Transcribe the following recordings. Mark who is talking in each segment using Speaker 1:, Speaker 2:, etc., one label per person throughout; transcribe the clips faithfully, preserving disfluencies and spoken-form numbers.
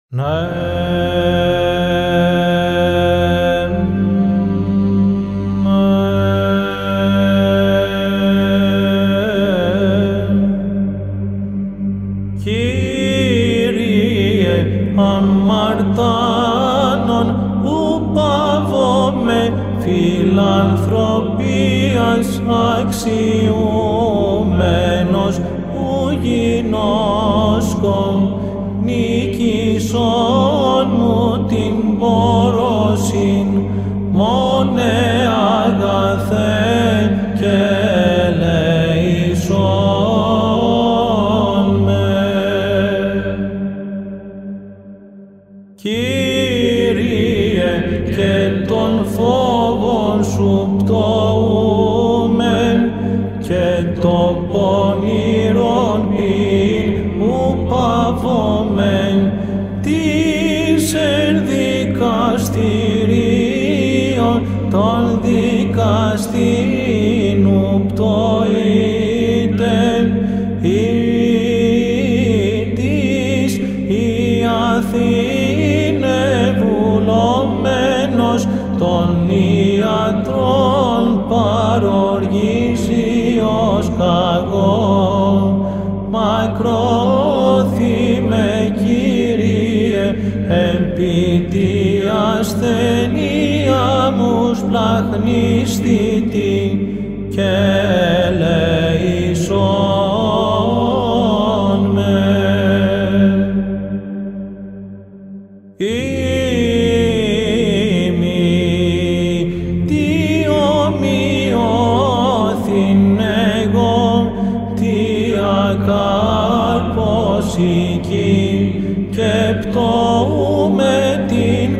Speaker 1: Κύριε αμαρτάνων ου παύομαι φιλανθρωπίας αξιούμενος ου γινώσκον νίκησον μου την πόρωσιν μόνε αγαθέ και ελεησόν με. Κύριε, και τον φόβον σου πτωούμεν και το πονηρόν πειν ου παύομεν της εν δικαστηρίων των δικαστήνου πτωείτεν ή της η Αθήνε βουλωμένος των ιατρών παροργήσιος καγώ μακρόθυμε Κύριε επί τη ασθενεία μου σπλαχνίστητη και ελεησόν με. Και πτώουμε την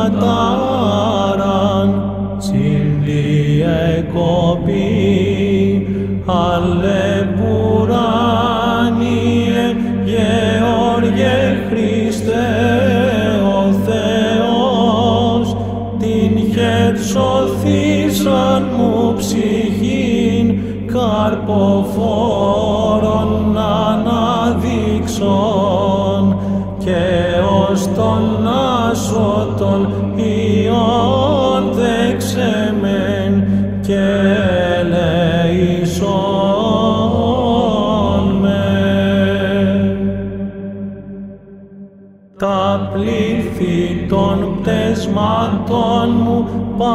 Speaker 1: κατάραν συνδιεκοπή αλλεπουράνιε Γεώργιε Χριστέ ο Θεός την χερσοθήσαν μου ψυχήν καρποφόρον αναδείξον και ως τον άσωτον ιών δέξεμεν και ελεησόν με. Τα πλήθη των πτεσμάτων μου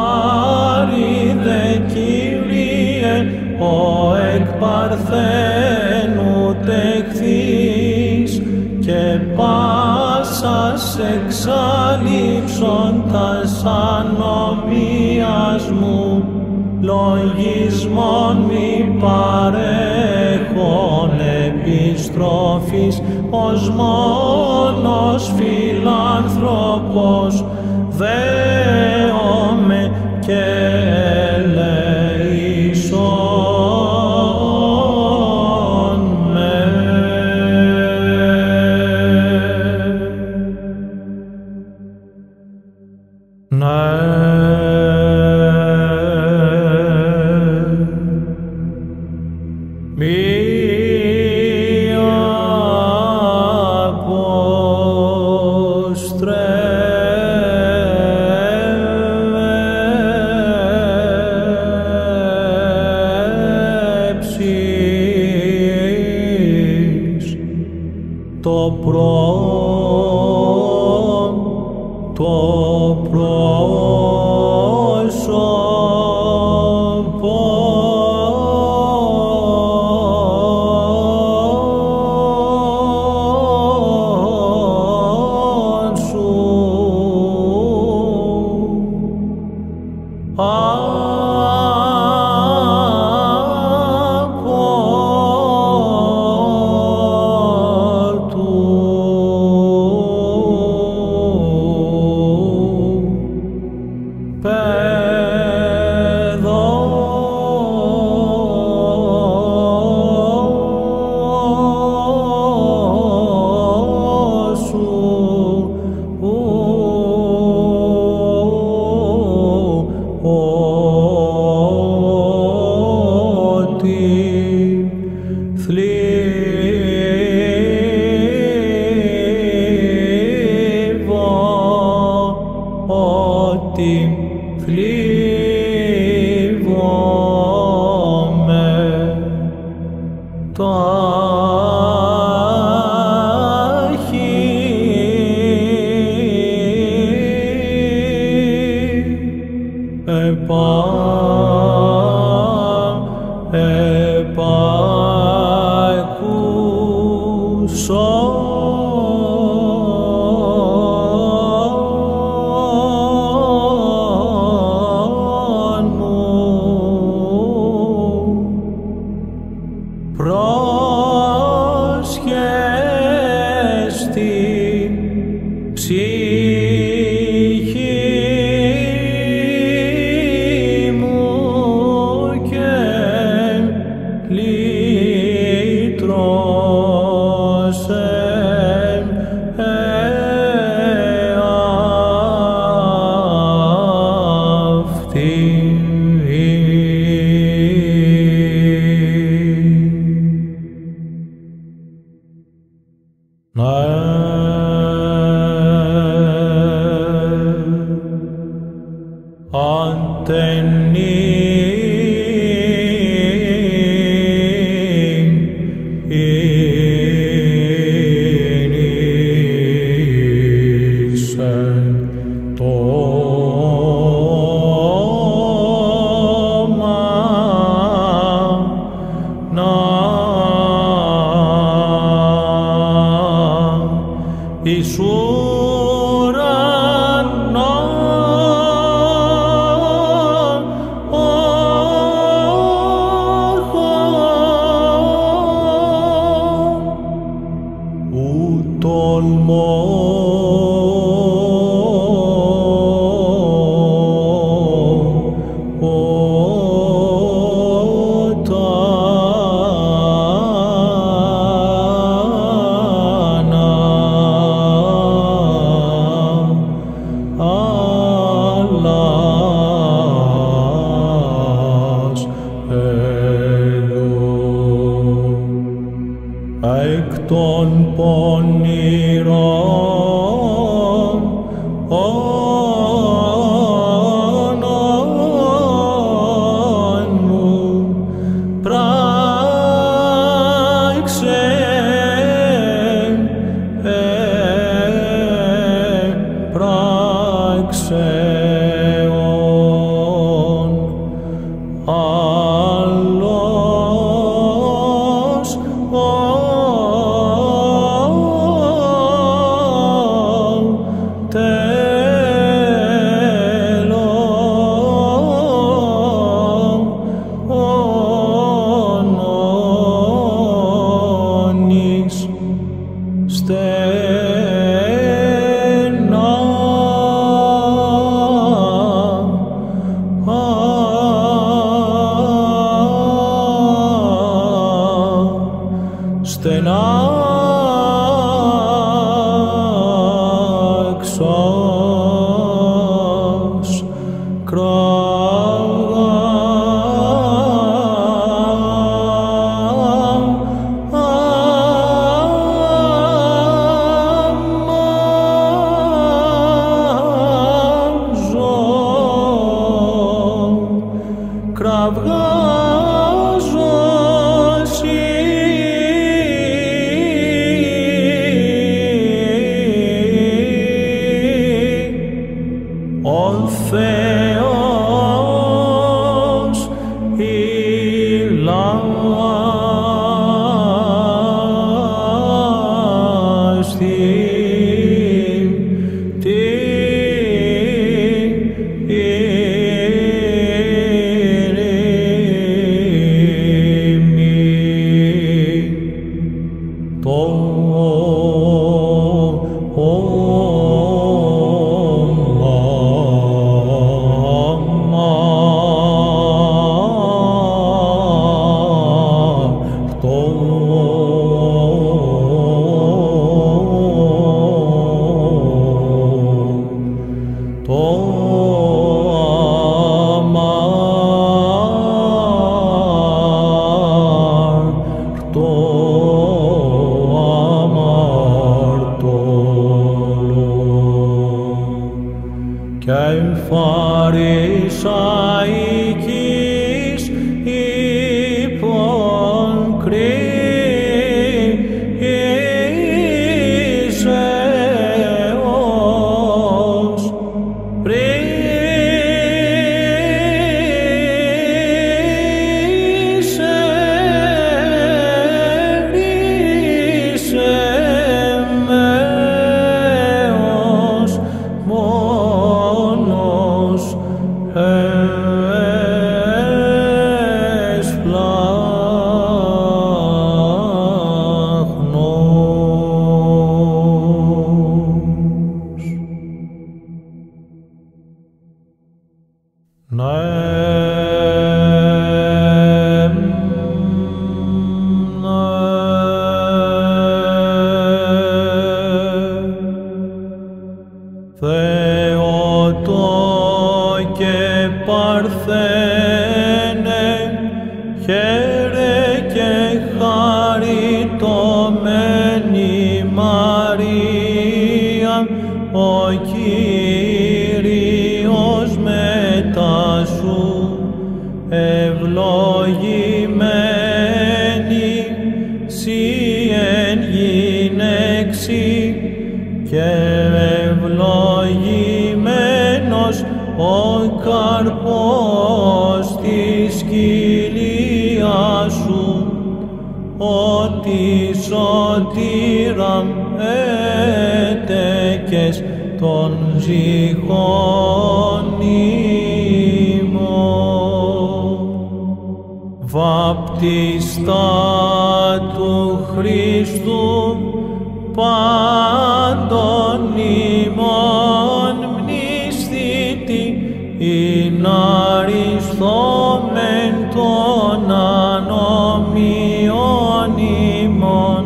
Speaker 1: πάριδε Κύριε ο εκ παρθένου τεχθείς και πάσας εξάλληψον τας ανομίας μου λογισμόν μη παρέχον επιστροφής ως μόνος φιλάνθρωπος δέομαι και ελεησόν με. Το προ, το πρόσωπο σου Πε το αμάρτημα εν γυναίξει και ευλογημένος ο καρπός της κοιλίας σου, ότι σωτήραν έτεκες των ζυχών ημών. Βαπτιστά του Χριστού πάντων ημών μνηστήτη, ειν αριστόμεν των ανομιών ημών,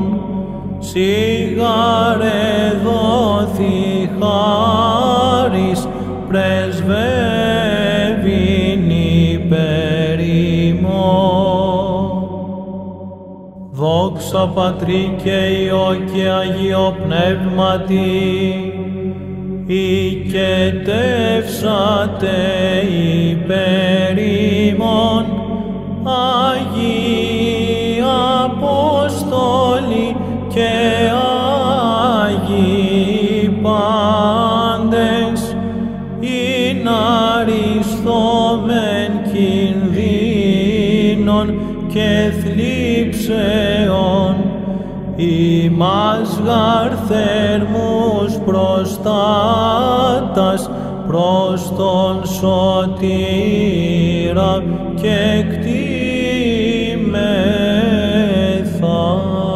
Speaker 1: σιγάρε δόθη χάρις πρεσβεύειν υπέρ ημών. Δόξα Πατρί και Υιό και Αγίο Πνεύματι, οικετεύσατε υπέρ ημών, Άγιοι Απόστολοι και Άγιοι πάντες, ειν αριστόμεν κινδύνων και θλίψεων, ημάς γαρ θέρμους προστάτας προς τον σωτήρα και κτήμεθα.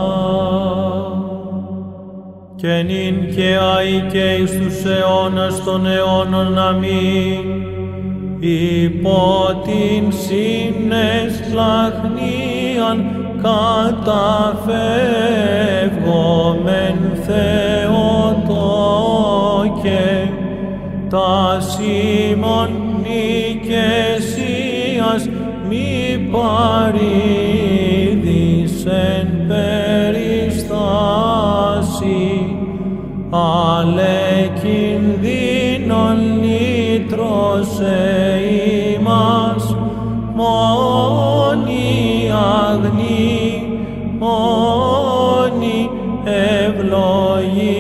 Speaker 1: Και νυν και αεί και εις τους αιώνας των αιώνων. Αμήν. Υπό την συνεσπλαχνίαν καταφεύγομεν Θεοτόκε, τας ημών νικησίας μη παρήδης εν περιστάσει, ale κινδύνων λύτρωσε ημάς, μόνη αγνή, μόνη ευλογή.